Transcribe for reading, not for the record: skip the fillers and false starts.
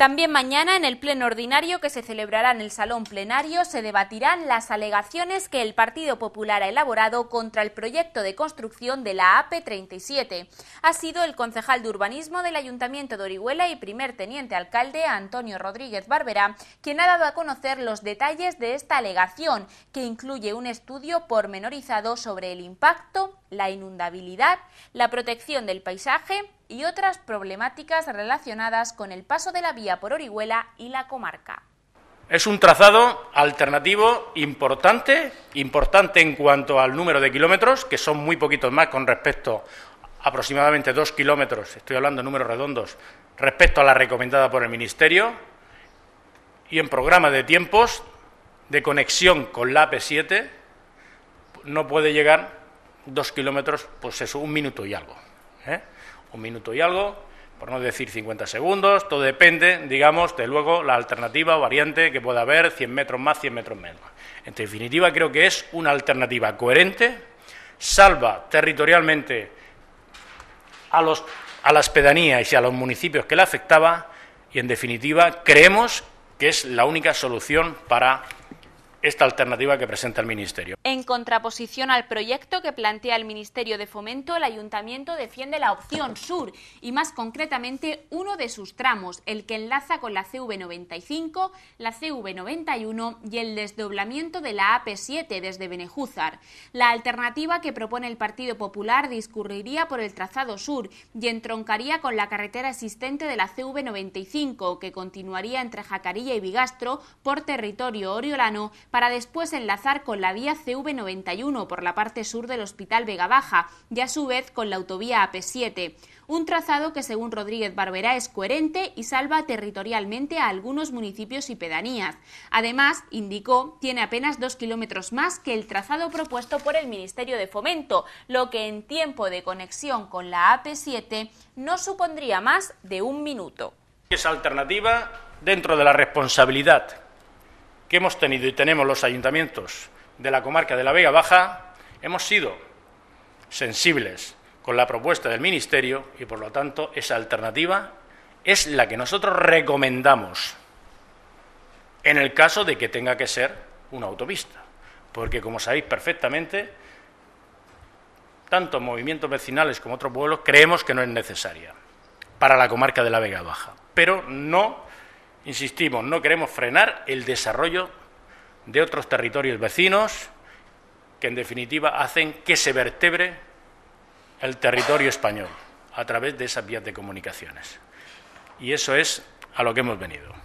También mañana, en el pleno ordinario que se celebrará en el Salón Plenario, se debatirán las alegaciones que el Partido Popular ha elaborado contra el proyecto de construcción de la AP37. Ha sido el concejal de Urbanismo del Ayuntamiento de Orihuela y primer teniente alcalde, Antonio Rodríguez Barberá, quien ha dado a conocer los detalles de esta alegación, que incluye un estudio pormenorizado sobre el impacto, la inundabilidad, la protección del paisaje y otras problemáticas relacionadas con el paso de la vía por Orihuela y la comarca. Es un trazado alternativo importante en cuanto al número de kilómetros, que son muy poquitos más con respecto a aproximadamente 2 kilómetros, estoy hablando de números redondos, respecto a la recomendada por el Ministerio, y en programa de tiempos de conexión con la AP7 no puede llegar 2 kilómetros, pues eso, 1 minuto y algo. 1 minuto y algo, por no decir 50 segundos, todo depende, digamos, de luego la alternativa o variante que pueda haber, 100 metros más, 100 metros menos. En definitiva, creo que es una alternativa coherente, salva territorialmente a las pedanías y a los municipios que la afectaba y, en definitiva, creemos que es la única solución para esta alternativa que presenta el Ministerio. En contraposición al proyecto que plantea el Ministerio de Fomento, el Ayuntamiento defiende la opción sur y más concretamente uno de sus tramos, el que enlaza con la CV95, la CV91 y el desdoblamiento de la AP7 desde Benejúzar. La alternativa que propone el Partido Popular discurriría por el trazado sur y entroncaría con la carretera existente de la CV95, que continuaría entre Jacarilla y Bigastro por territorio oriolano, para después enlazar con la vía CV91 por la parte sur del Hospital Vega Baja y a su vez con la autovía AP7. Un trazado que, según Rodríguez Barberá, es coherente y salva territorialmente a algunos municipios y pedanías. Además, indicó, tiene apenas 2 kilómetros más que el trazado propuesto por el Ministerio de Fomento, lo que en tiempo de conexión con la AP7 no supondría más de 1 minuto. Esa alternativa, dentro de la responsabilidad que hemos tenido y tenemos los ayuntamientos de la comarca de la Vega Baja, hemos sido sensibles con la propuesta del Ministerio y, por lo tanto, esa alternativa es la que nosotros recomendamos en el caso de que tenga que ser una autopista, porque, como sabéis perfectamente, tanto movimientos vecinales como otros pueblos creemos que no es necesaria para la comarca de la Vega Baja, pero no, insistimos, no queremos frenar el desarrollo de otros territorios vecinos que, en definitiva, hacen que se vertebre el territorio español a través de esas vías de comunicaciones. Y eso es a lo que hemos venido.